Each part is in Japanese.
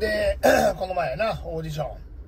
でこの前なオーディション、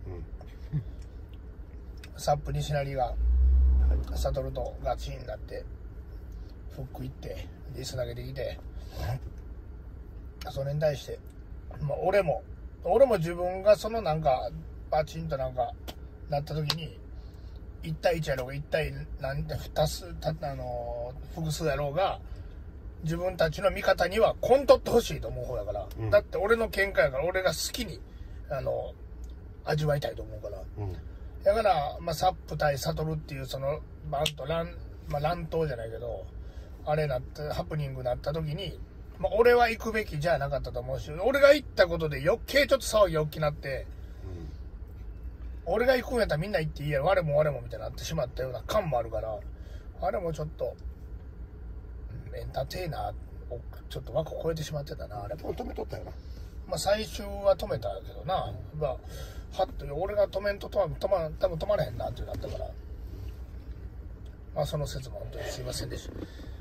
サップ西成が悟とガチになってフック行ってディス投げてきて、それに対して、まあ、俺も自分がそのなんかバチンとなんかなった時に1対1やろうが1対何で複数やろうが自分たちの味方にはコン取ってほしいと思う方やから、だって俺の喧嘩やから俺が好きに味わいたいと思うから、だから、まあ、サップ対悟っていうそのバンと乱闘じゃないけどあれなってハプニングになった時に、まあ、俺は行くべきじゃなかったと思うし、俺が行ったことで余計ちょっと騒ぎ大きくなって、俺が行くんやったらみんな行っていいやろ、我もみたいになってしまったような感もあるから、あれもちょっとエンターテイナーをちょっと枠を超えてしまってたな。あれ止めとったよな。 まあ最終は止めたけどな、まあ、はっと俺が止めんと多分止まれへんなってなったから、まあその説も本当にすいませんでした。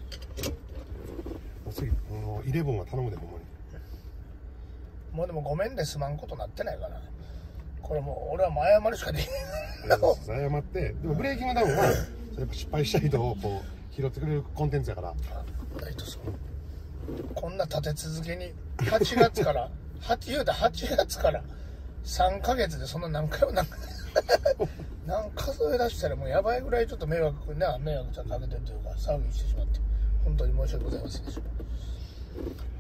次11は頼むで、ほんまに。もうでもごめんですまんことなってないかな。これもう俺はもう謝るしかできない。 謝って、でもブレーキングダウンはやっぱ失敗した人をこう拾ってくれるコンテンツやから。 こんな立て続けに8月から8月から3ヶ月でそんな何回も数え出したらもうやばいぐらいちょっと迷惑ちゃんとかけてるというか騒ぎしてしまって本当に申し訳ございませんでした。